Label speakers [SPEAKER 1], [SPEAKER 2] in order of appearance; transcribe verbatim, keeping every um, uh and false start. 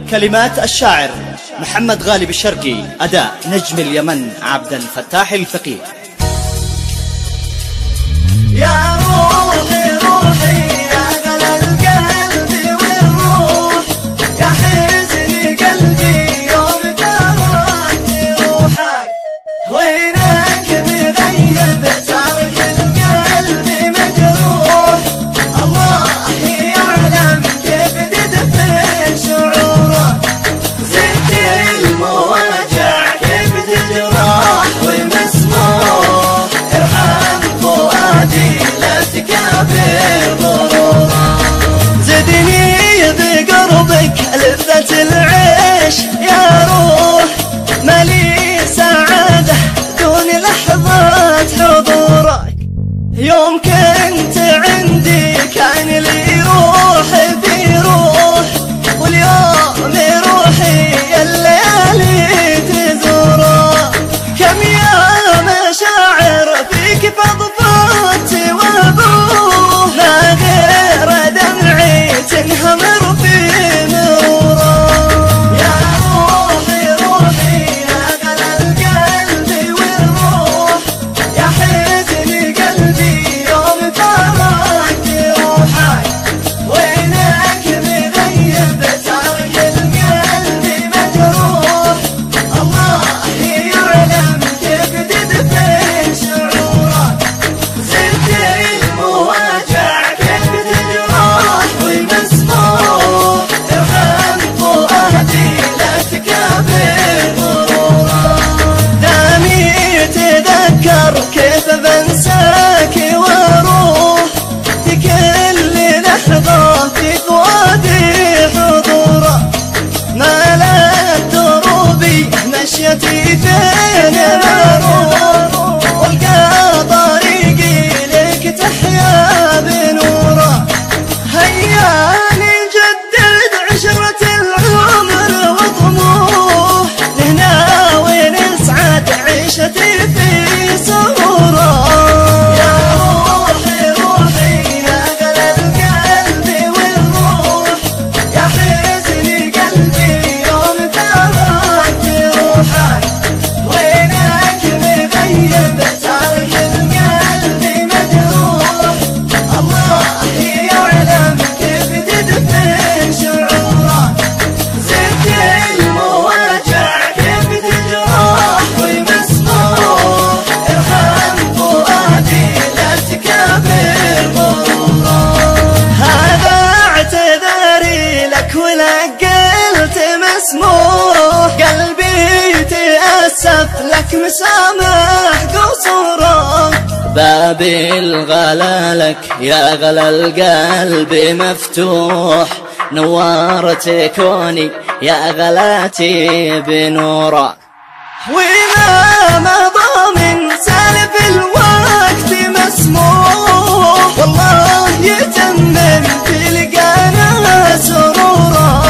[SPEAKER 1] كلمات الشاعر محمد غالب الشرقي، أداء نجم اليمن عبد الفتاح الفقيه.
[SPEAKER 2] يا روحي روحي يا غلا القلب والروح، يا حزن قلبي يوم تركت روحك، وينك مغيب ترك القلب مجروح، الله يعلم كيف تدفن شعورك، زدت المواجع كيف تجرح ومسموح، ارحم فؤادي لا تكابر ضرورا، زدني بقربك لذة العيش يا روح، مالي سعادة دون لحظات حضورك، يوم كنت عندي كان لي روح بروح، واليوم روحي الليالي تزورك، كم يا مشاعر فيك فضفضت وابوه، ما غير دمعي تنهمر في نوره، يا روحي روحي يا غلا القلب والروح، يا حزن قلبي يوم تركت روحك، وينك مغيب ترك القلب مجروح، الله يعلم كيف تدفن شعورك، زدت المواجع كيف تجرح ومسموح، ارحم فؤادي لا تكابر غرورا، دامي تذكر كيف بنساك واروح، في كل لحظة في فؤادي حضورك، مالت دروبي مشيتي فين ما اروح، والقى طريقي لك تحيا بنوره، هيا نجدد عشرة العمر وطموح، لهنا ونسعد عيشتي في سروره، يا روحي روحي يا غلا القلب والروح، يا حزن قلبي يوم تركت روحك، وينك مغيب ترك القلب مجروح، الله يعلم كيف تدفن شعورك، زدت المواجع كيف تجرح ومسموح، ارحم فؤادي لا تكابر غرورا، هذا اعتذاري لك ولك قلت مسموح، قلبي تأسف لك مسامح قصورك،
[SPEAKER 1] باب الغلا لك يا غلا القلب مفتوح، نورت كوني يا غلاتي بنورك،
[SPEAKER 2] وما مضى من سالف الوقت مسموح، والله يتمم في لقانا سرورا،